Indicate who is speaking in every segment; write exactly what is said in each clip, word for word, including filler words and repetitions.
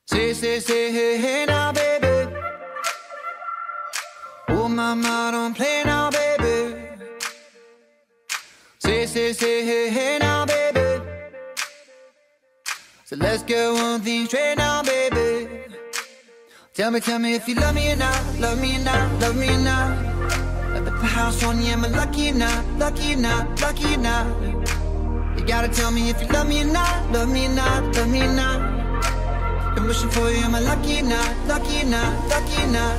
Speaker 1: Say, say, say, hey, hey now, baby. Oh, mama, don't play now, baby. Say, say, say, hey, hey now, baby. So let's get one thing straight now, baby. Tell me, tell me if you love me or not, love me or not, love me or not. I put the house on you, am I lucky or not, lucky or not, lucky or not? You gotta tell me if you love me or not, love me or not, love me or not. I'm wishing for you, am I lucky or not, lucky or not, lucky or not?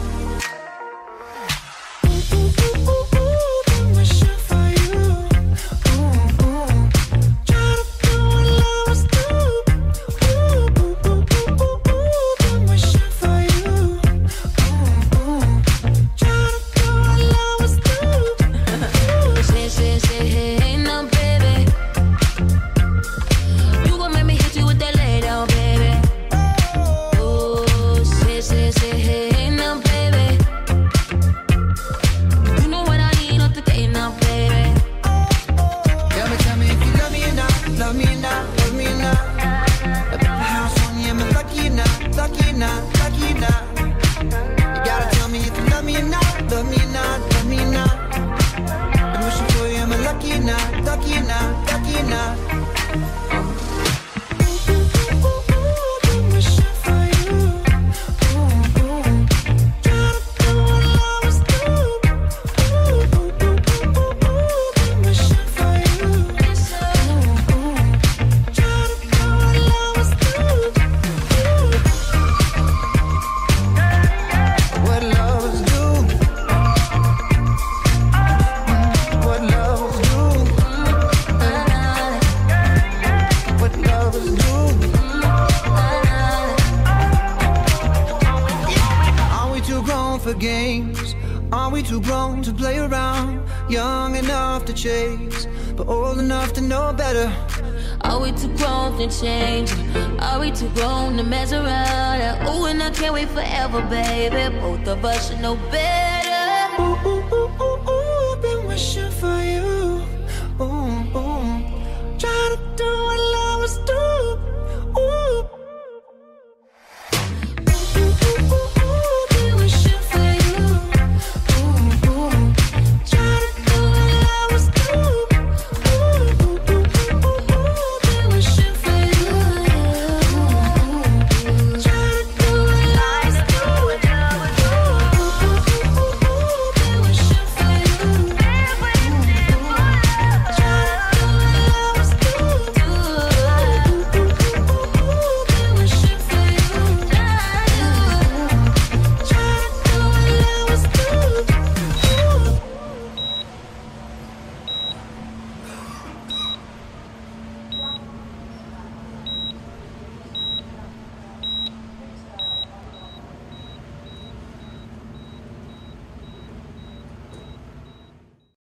Speaker 1: Games, are we too grown to play around? Young enough to chase, but old enough to know better.
Speaker 2: Are we too grown to change? Are we too grown to mess around? Oh, and I can't wait forever, baby. Both of us should know better.
Speaker 1: Ooh, ooh, ooh, ooh.